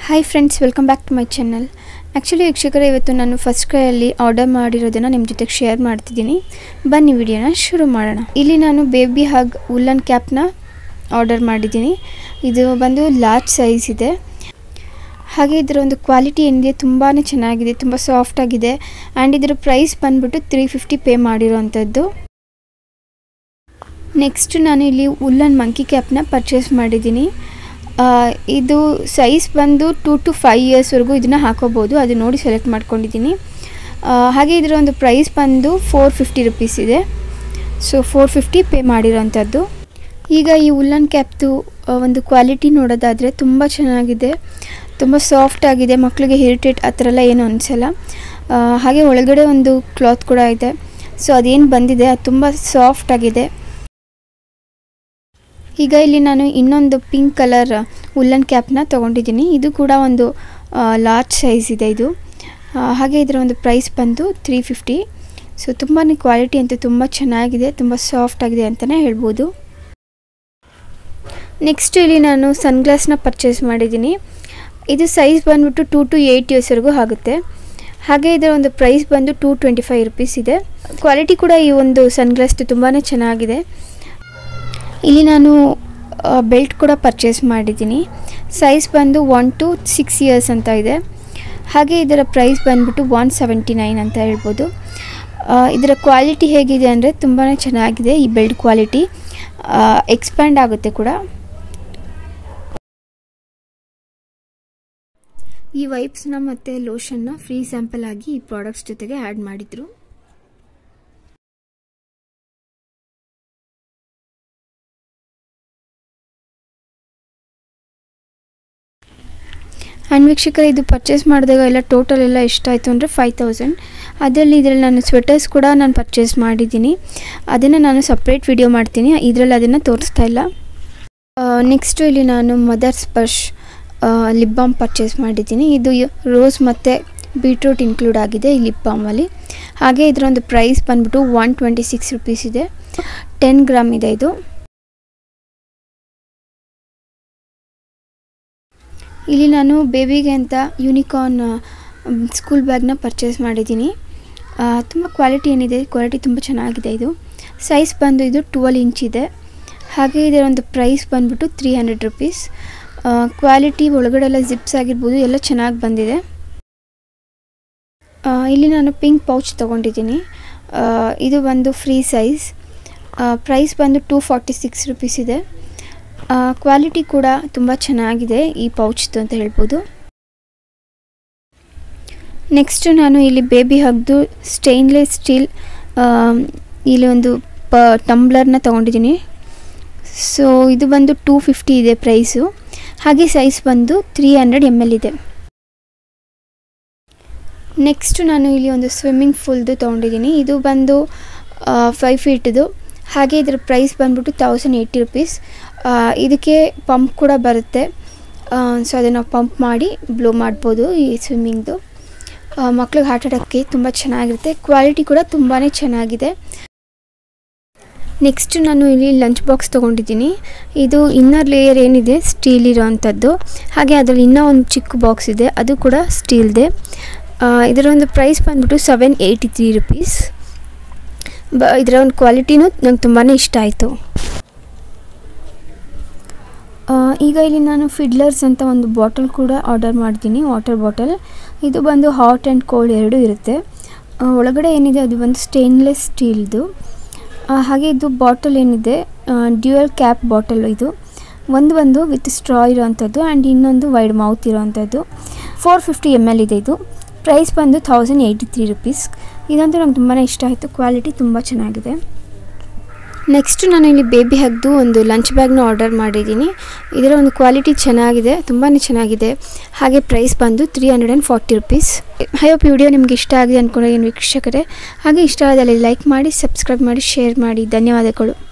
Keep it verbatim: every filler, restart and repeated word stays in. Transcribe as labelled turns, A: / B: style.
A: Hi friends, welcome back to my channel. Actually ವೀಕ್ಷಕರೇ, ಇವತ್ತು ನಾನು ಫಸ್ಟ್ ಕ್ರೈಯಲ್ಲಿ ಆರ್ಡರ್ ಮಾಡಿರೋದನ್ನು ನಿಮ್ಮ ಜೊತೆಗೆ ಶೇರ್ ಮಾಡ್ತಿದ್ದೀನಿ. ಬನ್ನಿ ವಿಡಿಯೋನ ಶುರು ಮಾಡೋಣ. ಇಲ್ಲಿ ನಾನು ಬೇಬಿ ಹಗ್ ವುಲ್ಲನ್ ಕ್ಯಾಪ್ನ ಆರ್ಡರ್ ಮಾಡಿದ್ದೀನಿ. ಇದು ಬಂದು ಲಾರ್ಜ್ ಸೈಜ್ ಇದೆ. ಹಾಗೆ ಇದರ ಒಂದು ಕ್ವಾಲಿಟಿ ಏನಿದೆ ತುಂಬಾ ಚೆನ್ನಾಗಿದೆ, ತುಂಬ ಸಾಫ್ಟ್ ಆಗಿದೆ. ಆ್ಯಂಡ್ ಇದರ ಪ್ರೈಸ್ ಬಂದುಬಿಟ್ಟು ತ್ರೀ ಫಿಫ್ಟಿ ಪೇ ಮಾಡಿರೋವಂಥದ್ದು. ನೆಕ್ಸ್ಟ್ ನಾನು ಇಲ್ಲಿ ವುಲ್ಲನ್ ಮಂಕಿ ಕ್ಯಾಪ್ನ ಪರ್ಚೇಸ್ ಮಾಡಿದ್ದೀನಿ. ಇದು ಸೈಜ್ ಬಂದು ಟೂ ಟು ಫೈವ್ ಇಯರ್ಸ್ವರೆಗೂ ಇದನ್ನು ಹಾಕೋಬೋದು, ಅದು ನೋಡಿ ಸೆಲೆಕ್ಟ್ ಮಾಡ್ಕೊಂಡಿದ್ದೀನಿ. ಹಾಗೆ ಇದರ ಒಂದು ಪ್ರೈಸ್ ಬಂದು ಫೋರ್ ಫಿಫ್ಟಿ ರುಪೀಸ್ ಇದೆ. ಸೊ ಫೋರ್ ಫಿಫ್ಟಿ ಪೇ ಮಾಡಿರೋಂಥದ್ದು. ಈಗ ಈ ವುಲ್ಲನ್ ಕ್ಯಾಪ್ದು ಒಂದು ಕ್ವಾಲಿಟಿ ನೋಡೋದಾದರೆ ತುಂಬ ಚೆನ್ನಾಗಿದೆ, ತುಂಬ ಸಾಫ್ಟ್ ಆಗಿದೆ. ಮಕ್ಕಳಿಗೆ ಇರಿಟೇಟ್ ಆ ಥರ ಎಲ್ಲ ಏನು ಅನಿಸಲ್ಲ. ಹಾಗೆ ಒಳಗಡೆ ಒಂದು ಕ್ಲಾತ್ ಕೂಡ ಇದೆ. ಸೊ ಅದೇನು ಬಂದಿದೆ ಅದು ತುಂಬ ಸಾಫ್ಟ್ ಆಗಿದೆ. ಈಗ ಇಲ್ಲಿ ನಾನು ಇನ್ನೊಂದು ಪಿಂಕ್ ಕಲರ್ ವುಲ್ಲನ್ ಕ್ಯಾಪ್ನ ತೊಗೊಂಡಿದ್ದೀನಿ. ಇದು ಕೂಡ ಒಂದು ಲಾರ್ಜ್ ಸೈಜ್ ಇದೆ ಇದು. ಹಾಗೆ ಇದರ ಒಂದು ಪ್ರೈಸ್ ಬಂದು ತ್ರೀ ಫಿಫ್ಟಿ. ಸೊ ತುಂಬಾ ಕ್ವಾಲಿಟಿ ಅಂತೂ ತುಂಬ ಚೆನ್ನಾಗಿದೆ, ತುಂಬ ಸಾಫ್ಟ್ ಆಗಿದೆ ಅಂತಲೇ ಹೇಳ್ಬೋದು. ನೆಕ್ಸ್ಟ್ ಇಲ್ಲಿ ನಾನು ಸನ್ಗ್ಲಾಸ್ನ ಪರ್ಚೇಸ್ ಮಾಡಿದ್ದೀನಿ. ಇದು ಸೈಜ್ ಬಂದುಬಿಟ್ಟು ಟೂ ಟು ಏಯ್ಟ್ ಇಯರ್ಸ್ವರೆಗೂ ಆಗುತ್ತೆ. ಹಾಗೆ ಇದರ ಒಂದು ಪ್ರೈಸ್ ಬಂದು ಟೂ ಟ್ವೆಂಟಿ ಫೈವ್ ರುಪೀಸ್ ಇದೆ. ಕ್ವಾಲಿಟಿ ಕೂಡ ಈ ಒಂದು ಸನ್ಗ್ಲಾಸ್ದು ತುಂಬಾ ಚೆನ್ನಾಗಿದೆ. ಇಲ್ಲಿ ನಾನು ಬೆಲ್ಟ್ ಕೂಡ ಪರ್ಚೇಸ್ ಮಾಡಿದ್ದೀನಿ. ಸೈಜ್ ಬಂದು ಒನ್ ಟು ಸಿಕ್ಸ್ ಇಯರ್ಸ್ ಅಂತ ಇದೆ. ಹಾಗೆ ಇದರ ಪ್ರೈಸ್ ಬಂದುಬಿಟ್ಟು ಒನ್ ಸೆವೆಂಟಿ ನೈನ್ ಅಂತ ಹೇಳ್ಬೋದು. ಇದರ ಕ್ವಾಲಿಟಿ ಹೇಗಿದೆ ಅಂದರೆ ತುಂಬಾ ಚೆನ್ನಾಗಿದೆ. ಈ ಬೆಲ್ಟ್ ಕ್ವಾಲಿಟಿ ಎಕ್ಸ್ಪ್ಯಾಂಡ್ ಆಗುತ್ತೆ ಕೂಡ. ಈ ವೈಪ್ಸ್ನ ಮತ್ತು ಲೋಷನ್ನ ಫ್ರೀ ಸ್ಯಾಂಪಲ್ ಆಗಿ ಈ ಪ್ರಾಡಕ್ಟ್ಸ್ ಜೊತೆಗೆ ಆ್ಯಡ್ ಮಾಡಿದರು. ಆ್ಯಂಡ್ ವೀಕ್ಷಕರೇ, ಇದು ಪರ್ಚೇಸ್ ಮಾಡಿದಾಗ ಎಲ್ಲ ಟೋಟಲ್ ಎಲ್ಲ ಎಷ್ಟಾಯಿತು ಅಂದರೆ ಫೈವ್ ತೌಸಂಡ್. ಅದರಲ್ಲಿ ಇದರಲ್ಲಿ ನಾನು ಸ್ವೆಟರ್ಸ್ ಕೂಡ ನಾನು ಪರ್ಚೇಸ್ ಮಾಡಿದ್ದೀನಿ. ಅದನ್ನು ನಾನು ಸಪ್ರೇಟ್ ವಿಡಿಯೋ ಮಾಡ್ತೀನಿ, ಇದರಲ್ಲಿ ಅದನ್ನು ತೋರಿಸ್ತಾ ಇಲ್ಲ. ನೆಕ್ಸ್ಟು ಇಲ್ಲಿ ನಾನು mother's Sparsh lip balm purchase ಮಾಡಿದ್ದೀನಿ. ಇದು ರೋಸ್ ಮತ್ತು ಬೀಟ್ರೂಟ್ ಇನ್ಕ್ಲೂಡ್ ಆಗಿದೆ ಈ ಲಿಪ್ ಬಾಮಲ್ಲಿ. ಹಾಗೆ ಇದರ ಒಂದು ಪ್ರೈಸ್ ಬಂದುಬಿಟ್ಟು ಒನ್ ಟ್ವೆಂಟಿ ಸಿಕ್ಸ್ ರುಪೀಸ್ ಇದೆ. ಟೆನ್ ಗ್ರಾಮ್ ಇದೆ ಇದು. ಇಲ್ಲಿ ನಾನು ಬೇಬಿಗೆ ಅಂತ ಯೂನಿಕಾರ್ನ್ ಸ್ಕೂಲ್ ಬ್ಯಾಗ್ನ ಪರ್ಚೇಸ್ ಮಾಡಿದ್ದೀನಿ. ತುಂಬ ಕ್ವಾಲಿಟಿ ಏನಿದೆ, ಕ್ವಾಲಿಟಿ ತುಂಬ ಚೆನ್ನಾಗಿದೆ. ಇದು ಸೈಜ್ ಬಂದು ಇದು ಟ್ವೆಲ್ ಇಂಚ್ ಇದೆ. ಹಾಗೆ ಇದರ ಒಂದು ಪ್ರೈಸ್ ಬಂದುಬಿಟ್ಟು ತ್ರೀ ಹಂಡ್ರೆಡ್ ರುಪೀಸ್. ಕ್ವಾಲಿಟಿ ಒಳಗಡೆ ಎಲ್ಲ ಜಿಪ್ಸ್ ಆಗಿರ್ಬೋದು, ಎಲ್ಲ ಚೆನ್ನಾಗಿ ಬಂದಿದೆ. ಇಲ್ಲಿ ನಾನು ಪಿಂಕ್ ಪೌಚ್ ತೊಗೊಂಡಿದ್ದೀನಿ. ಇದು ಬಂದು ಫ್ರೀ ಸೈಜ್. ಪ್ರೈಸ್ ಬಂದು ಟೂ ಫಾರ್ಟಿ ಸಿಕ್ಸ್ ರುಪೀಸ್ ಇದೆ. ಕ್ವಾಲಿಟಿ ಕೂಡ ತುಂಬ ಚೆನ್ನಾಗಿದೆ ಈ ಪೌಚ್ದು ಅಂತ ಹೇಳ್ಬೋದು. ನೆಕ್ಸ್ಟ್ ನಾನು ಇಲ್ಲಿ ಬೇಬಿ ಹಗ್ದು ಸ್ಟೇನ್ಲೆಸ್ ಸ್ಟೀಲ್ ಇಲ್ಲಿ ಒಂದು ಪ ಟಂಬ್ಲರ್ನ ತೊಗೊಂಡಿದ್ದೀನಿ. ಸೊ ಇದು ಬಂದು ಟೂ ಫಿಫ್ಟಿ ಇದೆ ಪ್ರೈಸು. ಹಾಗೆ ಸೈಜ್ ಬಂದು ತ್ರೀ ಹಂಡ್ರೆಡ್ ಎಮ್ ಎಲ್ ಇದೆ. ನೆಕ್ಸ್ಟ್ ನಾನು ಇಲ್ಲಿ ಒಂದು ಸ್ವಿಮ್ಮಿಂಗ್ ಪೂಲ್ದು ತೊಗೊಂಡಿದ್ದೀನಿ. ಇದು ಬಂದು ಫೈವ್ ಫೀಟ್ದು. ಹಾಗೆ ಇದರ ಪ್ರೈಸ್ ಬಂದ್ಬಿಟ್ಟು ತೌಸಂಡ್ ಏಯ್ಟಿ ರುಪೀಸ್. ಇದಕ್ಕೆ ಪಂಪ್ ಕೂಡ ಬರುತ್ತೆ. ಸೊ ಅದನ್ನು ಪಂಪ್ ಮಾಡಿ ಬ್ಲೋ ಮಾಡ್ಬೋದು ಈ ಸ್ವಿಮ್ಮಿಂಗ್ದು. ಮಕ್ಳಿಗೆ ಆಟ ಆಡೋಕ್ಕೆ ತುಂಬ ಚೆನ್ನಾಗಿರುತ್ತೆ. ಕ್ವಾಲಿಟಿ ಕೂಡ ತುಂಬಾ ಚೆನ್ನಾಗಿದೆ. ನೆಕ್ಸ್ಟ್ ನಾನು ಇಲ್ಲಿ ಲಂಚ್ ಬಾಕ್ಸ್ ತೊಗೊಂಡಿದ್ದೀನಿ. ಇದು ಇನ್ನರ್ ಲೇಯರ್ ಏನಿದೆ ಸ್ಟೀಲ್ ಇರೋವಂಥದ್ದು. ಹಾಗೆ ಅದರಲ್ಲಿ ಇನ್ನೂ ಒಂದು ಚಿಕ್ಕ ಬಾಕ್ಸ್ ಇದೆ, ಅದು ಕೂಡ ಸ್ಟೀಲ್ದೆ. ಇದರ ಒಂದು ಪ್ರೈಸ್ ಬಂದ್ಬಿಟ್ಟು ಸೆವೆನ್ ಏಯ್ಟಿ ತ್ರೀ ರುಪೀಸ್. ಬ ಇದರ ಒಂದು ಕ್ವಾಲಿಟಿನೂ ನಂಗೆ ತುಂಬಾ ಇಷ್ಟ ಆಯಿತು. ಈಗ ಇಲ್ಲಿ ನಾನು ಫಿಡ್ಲರ್ಸ್ ಅಂತ ಒಂದು ಬಾಟಲ್ ಕೂಡ ಆರ್ಡರ್ ಮಾಡ್ತೀನಿ, ವಾಟರ್ ಬಾಟಲ್. ಇದು ಬಂದು ಹಾಟ್ ಆ್ಯಂಡ್ ಕೋಲ್ಡ್ ಎರಡೂ ಇರುತ್ತೆ. ಒಳಗಡೆ ಏನಿದೆ ಅದು ಬಂದು ಸ್ಟೇನ್ಲೆಸ್ ಸ್ಟೀಲ್ದು. ಹಾಗೆ ಇದು ಬಾಟಲ್ ಏನಿದೆ ಡ್ಯೂಯಲ್ ಕ್ಯಾಪ್ ಬಾಟಲ್. ಇದು ಒಂದು ಒಂದು ವಿತ್ ಸ್ಟ್ರಾ ಇರೋವಂಥದ್ದು ಆ್ಯಂಡ್ ಇನ್ನೊಂದು ವೈಡ್ ಮೌತ್ ಇರೋವಂಥದ್ದು. ಫೋರ್ ಫಿಫ್ಟಿ ಎಮ್ ಎಲ್ ಇದೆ ಇದು. ಪ್ರೈಸ್ ಬಂದು ಥೌಸಂಡ್ ಏಯ್ಟಿ ತ್ರೀ ರುಪೀಸ್. ಇದಂತೂ ನಂಗೆ ತುಂಬಾ ಇಷ್ಟ ಆಯಿತು, ಕ್ವಾಲಿಟಿ ತುಂಬ ಚೆನ್ನಾಗಿದೆ. ನೆಕ್ಸ್ಟ್ ನಾನು ಇಲ್ಲಿ ಬೇಬಿ ಹಗ್ದು ಒಂದು ಲಂಚ್ ಬ್ಯಾಗ್ನ ಆರ್ಡರ್ ಮಾಡಿದ್ದೀನಿ. ಇದರ ಒಂದು ಕ್ವಾಲಿಟಿ ಚೆನ್ನಾಗಿದೆ, ತುಂಬಾ ಚೆನ್ನಾಗಿದೆ. ಹಾಗೆ ಪ್ರೈಸ್ ಬಂದು three hundred and forty rupees. I hope ಈ ವಿಡಿಯೋ ನಿಮಗೆ ಇಷ್ಟ ಆಗಿದೆ ಅಂದ್ಕೊಂಡೆ ಏನು ವೀಕ್ಷಕರೇ. ಹಾಗೆ ಇಷ್ಟ ಆದಲ್ಲಿ ಲೈಕ್ ಮಾಡಿ, ಸಬ್ಸ್ಕ್ರೈಬ್ ಮಾಡಿ, ಶೇರ್ ಮಾಡಿ. ಧನ್ಯವಾದಗಳು.